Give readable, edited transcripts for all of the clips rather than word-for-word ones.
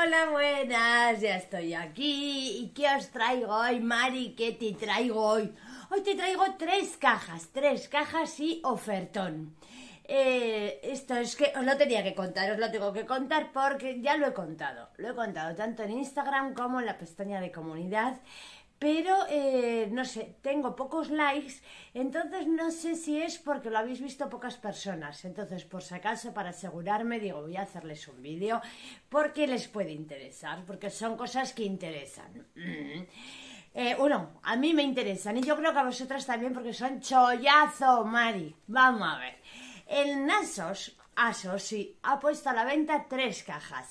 Hola, buenas, ya estoy aquí. ¿Y qué os traigo hoy, Mari? ¿Qué te traigo hoy? Hoy te traigo tres cajas y ofertón. Esto es que os lo tenía que contar, os lo tengo que contar porque ya lo he contado. Lo he contado tanto en Instagram como en la pestaña de comunidad. Pero, no sé, tengo pocos likes, entonces no sé si es porque lo habéis visto pocas personas. Entonces, por si acaso, para asegurarme, digo, voy a hacerles un vídeo porque les puede interesar, porque son cosas que interesan. Bueno, a mí me interesan y yo creo que a vosotras también porque son chollazo, Mari. Vamos a ver. El Asos, sí, ha puesto a la venta 3 cajas.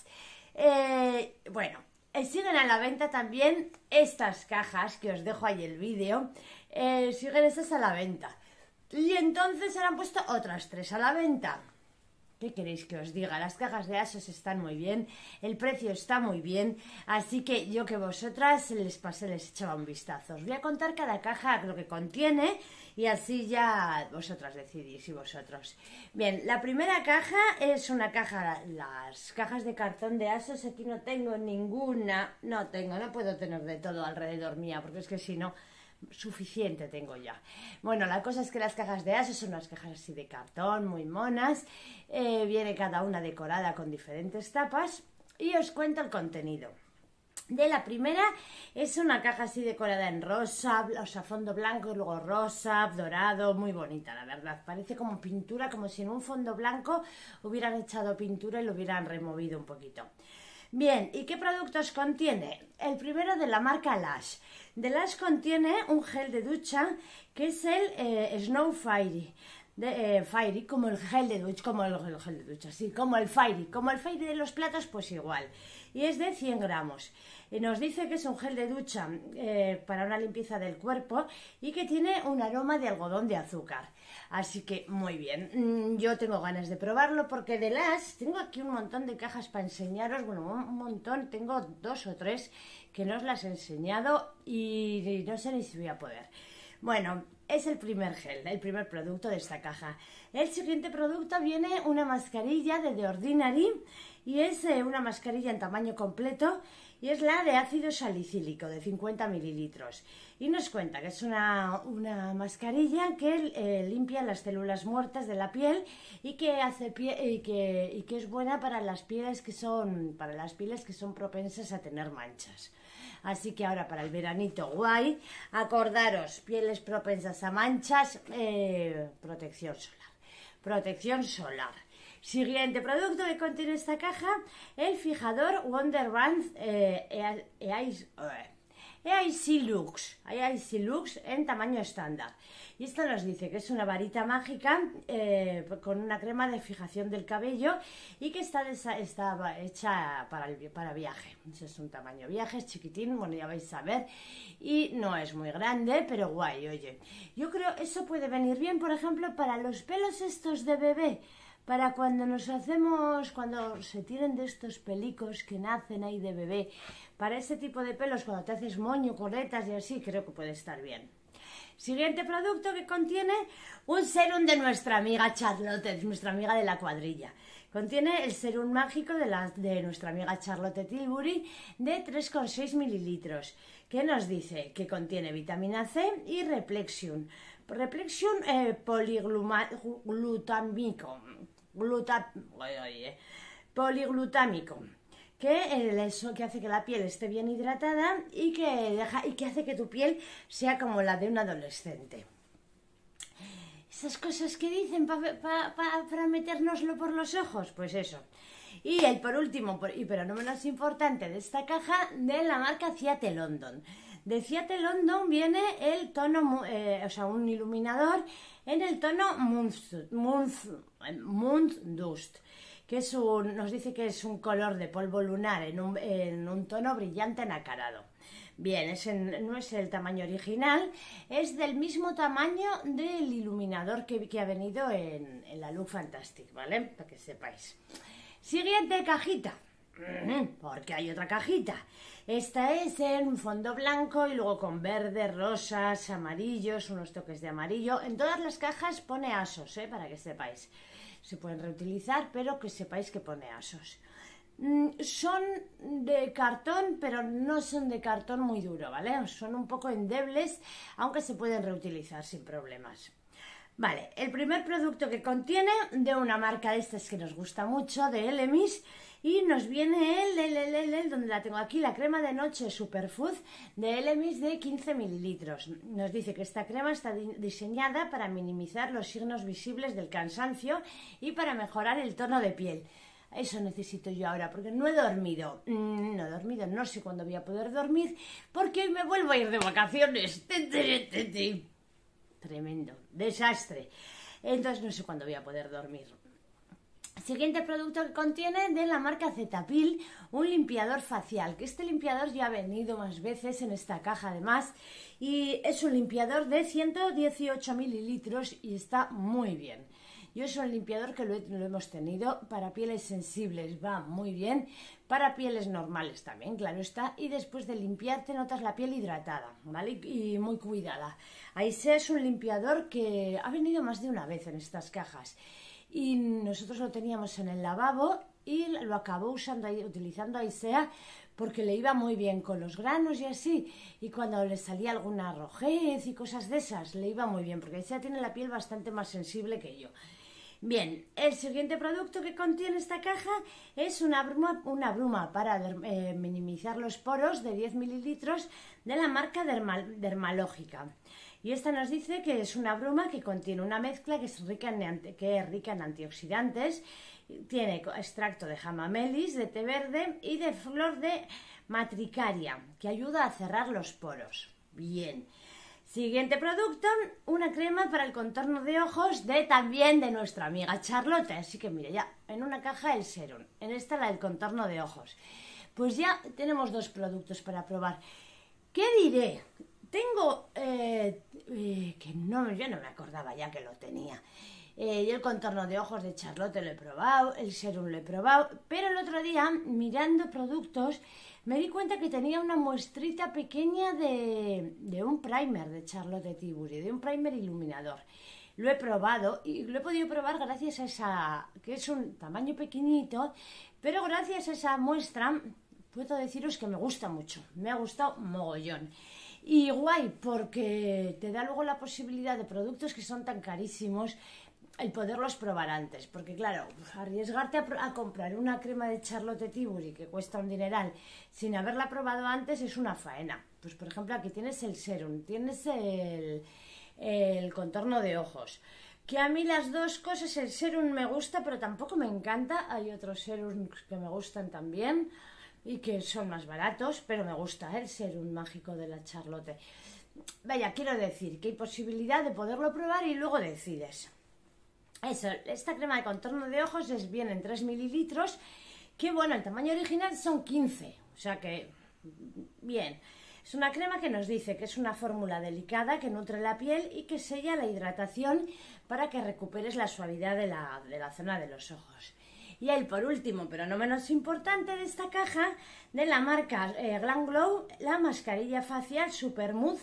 Bueno, siguen a la venta también estas cajas, que os dejo ahí el vídeo, siguen estas a la venta. Y entonces ahora han puesto otras 3 a la venta. ¿Qué queréis que os diga? Las cajas de Asos están muy bien, el precio está muy bien, así que yo que vosotras les echaba un vistazo. Os voy a contar cada caja lo que contiene y así ya vosotras decidís y vosotros. Bien, la primera caja es una caja, las cajas de cartón de Asos, aquí no tengo ninguna, no puedo tener de todo alrededor mía, porque es que si no... suficiente tengo ya. Bueno, la cosa es que las cajas de Asos son unas cajas así de cartón, muy monas. Viene cada una decorada con diferentes tapas y os cuento el contenido. De la primera es una caja así decorada en rosa, o sea, fondo blanco y luego rosa, dorado, muy bonita, la verdad. Parece como pintura, como si en un fondo blanco hubieran echado pintura y lo hubieran removido un poquito. Bien, ¿y qué productos contiene? El primero de la marca Lush. De Lush contiene un gel de ducha que es el Snow Fairy. Fairy, como el gel de ducha, como el gel de ducha, sí, como el Fairy de los platos, pues igual. Y es de 100 gramos. Nos dice que es un gel de ducha para una limpieza del cuerpo y que tiene un aroma de algodón de azúcar. Así que muy bien, yo tengo ganas de probarlo porque de Lush tengo aquí un montón de cajas para enseñaros, bueno, un montón, tengo 2 o 3 que no os las he enseñado y no sé ni si voy a poder. Bueno, es el primer gel, el primer producto de esta caja. El siguiente producto viene una mascarilla de The Ordinary y es una mascarilla en tamaño completo y es la de ácido salicílico de 50 mililitros. Y nos cuenta que es una mascarilla que limpia las células muertas de la piel y que es buena para las pieles que son propensas a tener manchas. Así que ahora para el veranito guay, acordaros, pieles propensas a manchas, protección solar. Siguiente producto que contiene esta caja, el fijador Wonderband EIC Lux en tamaño estándar. Y esto nos dice que es una varita mágica con una crema de fijación del cabello y que está hecha para viaje. Ese es un tamaño viaje, es chiquitín, bueno, ya vais a ver. Y no es muy grande, pero guay, oye. Yo creo eso puede venir bien, por ejemplo, para los pelos estos de bebé. Para cuando se tienen de estos pelicos que nacen ahí de bebé, para ese tipo de pelos, cuando te haces moño, coletas y así, creo que puede estar bien. Siguiente producto que contiene un serum de nuestra amiga Charlotte, nuestra amiga de la cuadrilla. Contiene el serum mágico de nuestra amiga Charlotte Tilbury de 3,6 mililitros, que nos dice que contiene vitamina C y Replexium. Poliglutámico, que hace que la piel esté bien hidratada y que hace que tu piel sea como la de un adolescente. Esas cosas que dicen para metérnoslo por los ojos, pues eso. Y el por último, pero no menos importante de esta caja, de la marca Ciate London. De Ciate London viene el tono, un iluminador en el tono Moon Dust, que nos dice que es un color de polvo lunar en un tono brillante nacarado. Bien, no es el tamaño original, es del mismo tamaño del iluminador que ha venido en la Look Fantastic, ¿vale? Para que sepáis. Siguiente cajita, porque hay otra cajita. Esta es en un fondo blanco y luego con verdes, rosas, amarillos, unos toques de amarillo. En todas las cajas pone Asos, para que sepáis. Se pueden reutilizar, pero que sepáis que pone Asos. Son de cartón, pero no son de cartón muy duro, ¿vale? Son un poco endebles, aunque se pueden reutilizar sin problemas. Vale, el primer producto que contiene de una marca de estas que nos gusta mucho, de Elemis, y nos viene donde la tengo aquí, la crema de noche Superfood de Elemis de 15 mililitros. Nos dice que esta crema está diseñada para minimizar los signos visibles del cansancio y para mejorar el tono de piel. Eso necesito yo ahora, porque no he dormido. No sé cuándo voy a poder dormir, porque hoy me vuelvo a ir de vacaciones. Tremendo, desastre. Entonces no sé cuándo voy a poder dormir. Siguiente producto que contiene de la marca Cetaphil, un limpiador facial, que este limpiador ya ha venido más veces en esta caja además, y es un limpiador de 118 mililitros y está muy bien. Yo es un limpiador que lo hemos tenido para pieles sensibles, va muy bien, para pieles normales también, claro está, y después de limpiarte notas la piel hidratada, ¿vale? Y muy cuidada. Aisea es un limpiador que ha venido más de una vez en estas cajas. Y nosotros lo teníamos en el lavabo y lo acabó utilizando Aisea porque le iba muy bien con los granos y así, y cuando le salía alguna rojez y cosas de esas, le iba muy bien, porque Aisea tiene la piel bastante más sensible que yo. Bien, el siguiente producto que contiene esta caja es una bruma para minimizar los poros de 10 mililitros de la marca Dermalógica. Y esta nos dice que es una bruma que contiene una mezcla que es rica en antioxidantes, tiene extracto de hamamelis, de té verde y de flor de matricaria, que ayuda a cerrar los poros. Bien. Siguiente producto, una crema para el contorno de ojos también de nuestra amiga Charlotte. Así que mire, ya en una caja el serum, en esta la del contorno de ojos. Pues ya tenemos dos productos para probar. ¿Qué diré? Tengo, que no, yo no me acordaba ya que lo tenía. Yo el contorno de ojos de Charlotte lo he probado, el serum lo he probado, pero el otro día, mirando productos, me di cuenta que tenía una muestrita pequeña de un primer de Charlotte Tilbury, de un primer iluminador. Lo he probado y lo he podido probar gracias a esa, que es un tamaño pequeñito, pero gracias a esa muestra puedo deciros que me gusta mucho, me ha gustado mogollón. Y guay, porque te da luego la posibilidad de productos que son tan carísimos, el poderlos probar antes, porque claro, arriesgarte a comprar una crema de Charlotte Tilbury que cuesta un dineral sin haberla probado antes es una faena. Pues por ejemplo aquí tienes el serum, tienes el contorno de ojos, que a mí las dos cosas, el serum me gusta pero tampoco me encanta, hay otros serums que me gustan también y que son más baratos, pero me gusta el serum mágico de la Charlotte. Vaya, quiero decir que hay posibilidad de poderlo probar y luego decides. Eso, esta crema de contorno de ojos viene en 3 mililitros, que bueno, el tamaño original son 15, o sea que bien. Es una crema que nos dice que es una fórmula delicada que nutre la piel y que sella la hidratación para que recuperes la suavidad de la zona de los ojos. Y ahí por último, pero no menos importante de esta caja, de la marca Glam Glow, la mascarilla facial Supermooth,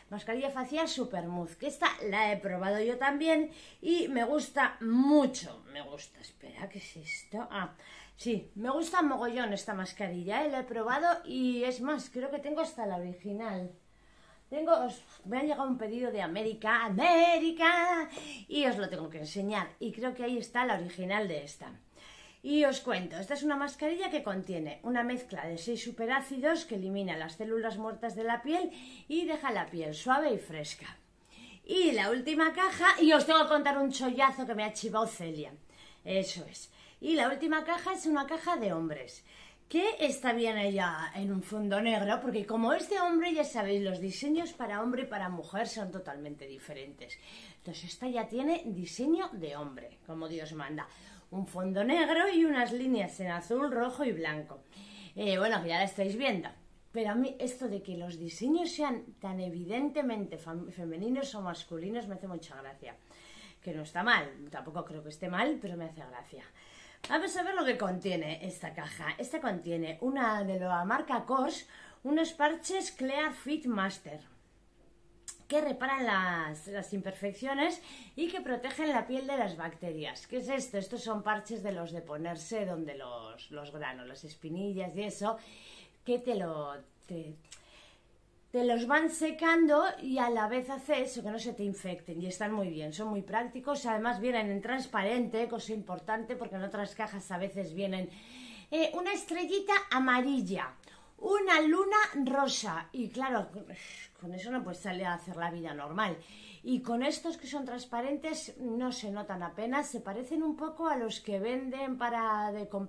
que esta la he probado yo también y me gusta mucho, espera, ¿qué es esto? Sí, me gusta mogollón esta mascarilla, la he probado y es más, creo que tengo hasta la original. Me ha llegado un pedido de América, y os lo tengo que enseñar y creo que ahí está la original de esta. Y os cuento, esta es una mascarilla que contiene una mezcla de 6 superácidos que elimina las células muertas de la piel y deja la piel suave y fresca. Y la última caja, y os tengo que contar un chollazo que me ha chivado Celia, eso es. Y la última caja es una caja de hombres, que esta viene ya en un fondo negro, porque como es de hombre, ya sabéis, los diseños para hombre y para mujer son totalmente diferentes. Entonces esta ya tiene diseño de hombre, como Dios manda. Un fondo negro y unas líneas en azul, rojo y blanco. Bueno, que ya la estáis viendo. Pero a mí esto de que los diseños sean tan evidentemente femeninos o masculinos me hace mucha gracia. Que no está mal, tampoco creo que esté mal, pero me hace gracia. Vamos a ver lo que contiene esta caja. Esta contiene una de la marca COS, unos parches Clear Fit Master, que reparan las imperfecciones y que protegen la piel de las bacterias. ¿Qué es esto? Estos son parches de los de ponerse donde los granos, las espinillas y eso, que te los van secando y a la vez hace eso, que no se te infecten, y están muy bien, son muy prácticos. Además vienen en transparente, cosa importante, porque en otras cajas a veces vienen una estrellita amarilla, una luna rosa, y claro, con eso no puedes salir a hacer la vida normal. Y con estos que son transparentes no se notan apenas, se parecen un poco a los que venden con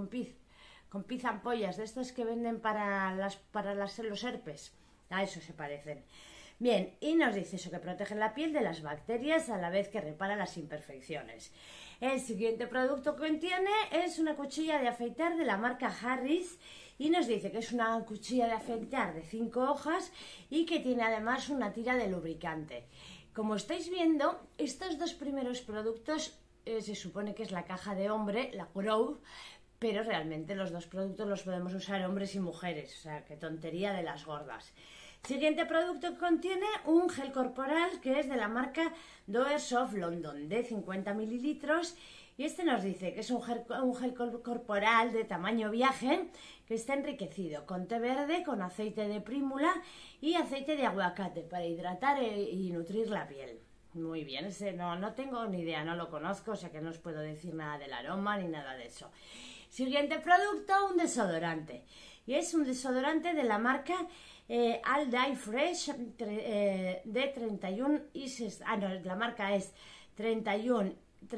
piz ampollas, de estos que venden para los herpes. A eso se parecen. Bien, y nos dice eso, que protege la piel de las bacterias a la vez que repara las imperfecciones. El siguiente producto que contiene es una cuchilla de afeitar de la marca Harris, y nos dice que es una cuchilla de afeitar de 5 hojas y que tiene además una tira de lubricante. Como estáis viendo, estos dos primeros productos se supone que es la caja de hombre, la Grow, pero realmente los dos productos los podemos usar hombres y mujeres, o sea, qué tontería de las gordas. Siguiente producto que contiene un gel corporal que es de la marca Doer Soft London de 50 mililitros, y este nos dice que es un gel corporal de tamaño viaje que está enriquecido con té verde, con aceite de prímula y aceite de aguacate para hidratar y nutrir la piel. Muy bien, ese no tengo ni idea, no lo conozco, o sea que no os puedo decir nada del aroma ni nada de eso. Siguiente producto, un desodorante. Y es un desodorante de la marca All Day Fresh de 31 la marca es 31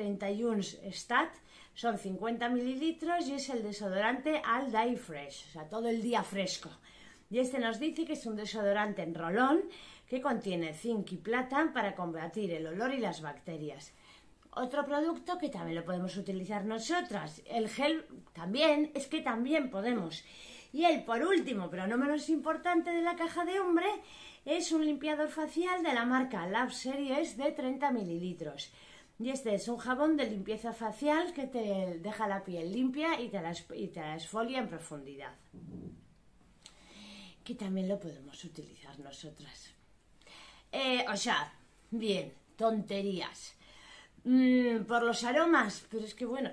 Stat, son 50 mililitros y es el desodorante All Day Fresh, o sea, todo el día fresco. Y este nos dice que es un desodorante en rolón que contiene zinc y plata para combatir el olor y las bacterias. Otro producto que también lo podemos utilizar nosotras, el gel también, es que también podemos. Y el por último, pero no menos importante de la caja de hombre, es un limpiador facial de la marca Love Series de 30 mililitros. Y este es un jabón de limpieza facial que te deja la piel limpia y te la exfolia en profundidad. Que también lo podemos utilizar nosotras. Bien, tonterías. Por los aromas, pero es que bueno,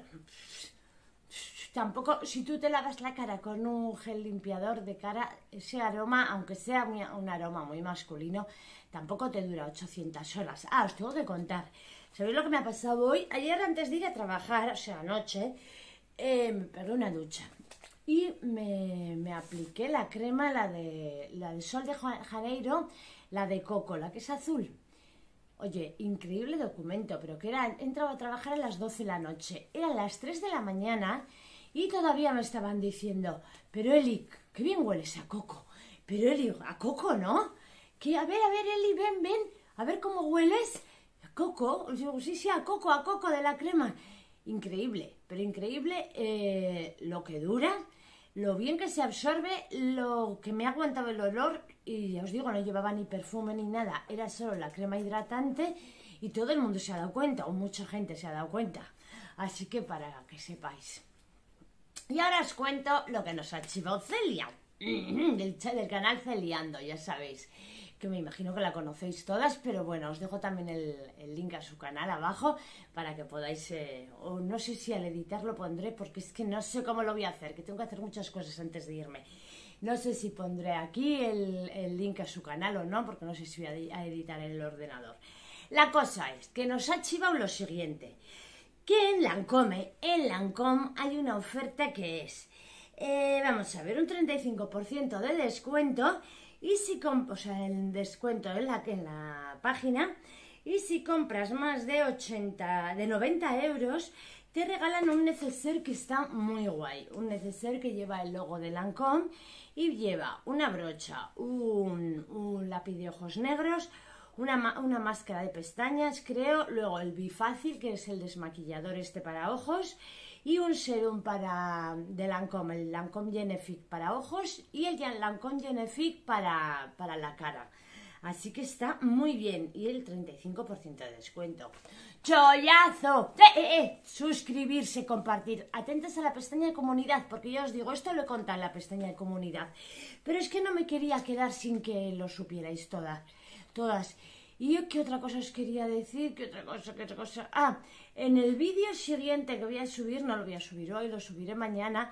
tampoco, si tú te lavas la cara con un gel limpiador de cara, ese aroma, aunque sea un aroma muy masculino, tampoco te dura 800 horas. Os tengo que contar. ¿Sabéis lo que me ha pasado hoy? Ayer, antes de ir a trabajar, o sea, anoche, me pegué una ducha y me apliqué la crema, la de Sol de Janeiro, la de coco, la que es azul. Oye, increíble documento, pero que he entrado a trabajar a las 12 de la noche. Eran las 3 de la mañana y todavía me estaban diciendo, pero Eli, qué bien hueles a coco. Pero Eli, a coco, ¿no? Que a ver, Eli, ven, a ver cómo hueles. ¿A coco? Os digo, sí, a coco de la crema. Increíble, pero increíble lo que dura, lo bien que se absorbe, lo que me ha aguantado el olor. Y ya os digo, no llevaba ni perfume ni nada, era solo la crema hidratante y todo el mundo se ha dado cuenta, o mucha gente se ha dado cuenta. Así que para que sepáis. Y ahora os cuento lo que nos ha archivado Celia, del canal Celiando, ya sabéis, que me imagino que la conocéis todas, pero bueno, os dejo también el link a su canal abajo para que podáis, o no sé si al editar lo pondré, porque es que no sé cómo lo voy a hacer, que tengo que hacer muchas cosas antes de irme. No sé si pondré aquí el link a su canal o no, porque no sé si voy a editar en el ordenador. La cosa es que nos ha chivado lo siguiente, que en Lancome hay una oferta que es, vamos a ver, un 35% de descuento, y si el descuento en la página, y si compras más de 90 euros, te regalan un neceser que está muy guay, un neceser que lleva el logo de Lancome y lleva una brocha, un lápiz de ojos negros, una máscara de pestañas, creo, luego el Bifácil, que es el desmaquillador para ojos, y un serum de Lancome, el Lancome Genifique para ojos y el Lancome Genifique para la cara. Así que está muy bien, y el 35% de descuento. ¡Chollazo! Suscribirse, compartir. Atentas a la pestaña de comunidad, porque ya os digo, esto lo he contado en la pestaña de comunidad. Pero es que no me quería quedar sin que lo supierais todas. ¿Y yo qué otra cosa os quería decir? ¿Qué otra cosa? En el vídeo siguiente que voy a subir, no lo voy a subir hoy, lo subiré mañana,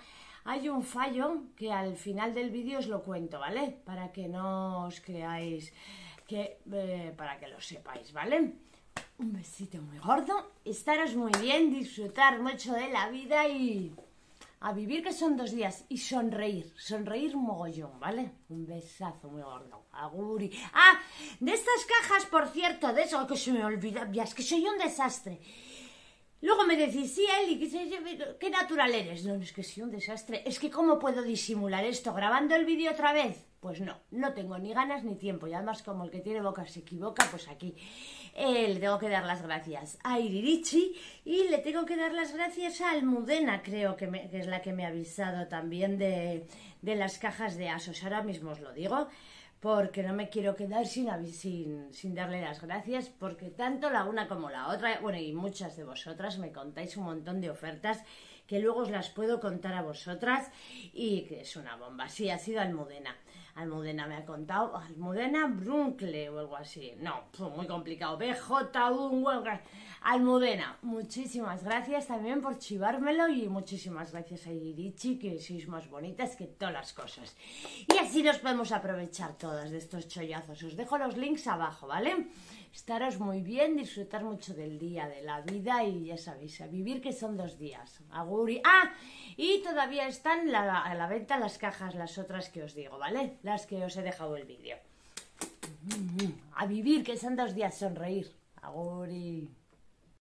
hay un fallo que al final del vídeo os lo cuento, ¿vale? Para que no os creáis que... para que lo sepáis, ¿vale? Un besito muy gordo, estaros muy bien, disfrutar mucho de la vida y a vivir, que son 2 días, y sonreír mogollón, ¿vale? Un besazo muy gordo, aguri. Ah, de estas cajas, por cierto, de eso que se me olvida, ya es que soy un desastre. Luego me decís, sí, Eli, qué natural eres. No, es que soy un desastre. Es que ¿cómo puedo disimular esto? ¿Grabando el vídeo otra vez? Pues no tengo ni ganas ni tiempo. Y además, como el que tiene boca se equivoca, pues aquí le tengo que dar las gracias a Iririchi y le tengo que dar las gracias a Almudena, creo que es la que me ha avisado también de las cajas de ASOS. Ahora mismo os lo digo, porque no me quiero quedar sin darle las gracias, porque tanto la una como la otra, bueno, y muchas de vosotras me contáis un montón de ofertas que luego os las puedo contar a vosotras y que es una bomba. Sí, ha sido Almudena. Almudena me ha contado, Almudena Bruncle o algo así. No, muy complicado. BJ1. Almudena, muchísimas gracias también por chivármelo y muchísimas gracias a Irichi, que sois más bonitas que todas las cosas. Y así nos podemos aprovechar todas de estos chollazos. Os dejo los links abajo, ¿vale? Estaros muy bien, disfrutar mucho del día, de la vida y ya sabéis, a vivir, que son 2 días. Aguri. Ah, y todavía están a la venta las cajas, las otras que os digo, ¿vale? Las que os he dejado el vídeo. A vivir, que son 2 días, sonreír. Aguri.